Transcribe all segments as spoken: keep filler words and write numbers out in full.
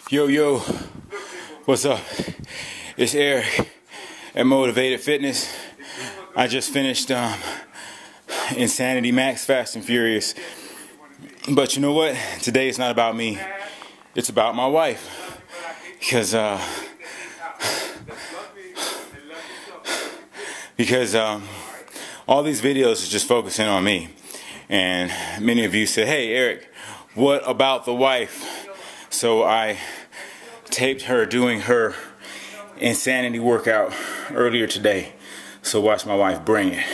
Yo, yo, what's up? It's Eric at Motivated Fitness. I just finished um, Insanity Max Fast and Furious. But you know what? Today it's not about me. It's about my wife. Because, uh, because um, all these videos is just focusing on me. And many of you said, hey, Eric, what about the wife? So I taped her doing her insanity workout earlier today. So watch my wife bring it.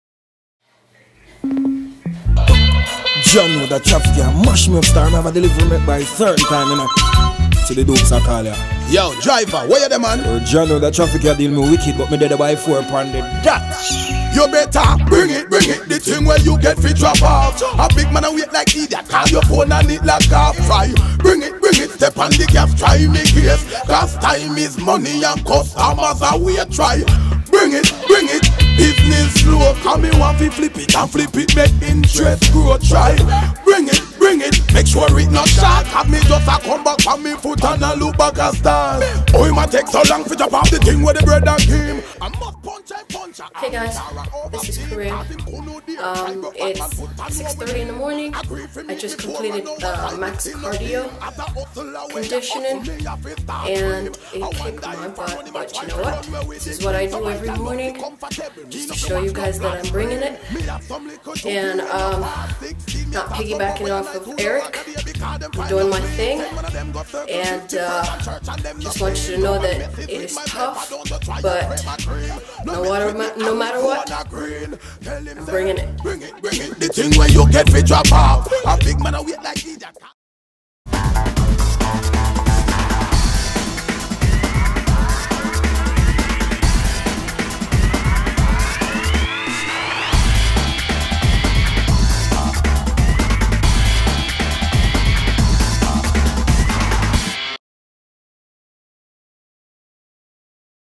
John with the traffic can mash me up, star. I have a delivery make by a certain time, you know. So the dopes are call ya. Yo, driver, where you the man? Oh, John with the traffic can deal me wicked, but me dead by four pound the that. You better bring it, bring it. The thing where you get fit drop off. A big man a wait like idiot. Call your phone and it like half fry. Bring it, bring it. Step on the gas, try me case. Cause time is money and customers are we try. Bring it, bring it. Business slow. Come me want to flip it and flip it. Make interest grow. Try. Bring it, bring it. Make sure it not short. Have me just a come back from me foot and a look back a stand. Oh, it might take so long to drop off the thing where the bread and game. I must punch and punch. Hey guys, this is Kareem. Um, it's six thirty in the morning. I just completed uh, max cardio conditioning and it kicked my butt. But you know what? This is what I do every morning, just to show you guys that I'm bringing it. And um, not piggybacking off of Eric. I'm doing my thing, and uh, just want you to know that it is tough, but no matter, no matter what, I'm bringing it. The thing where you get fit drop off. A big man a wait like idiot.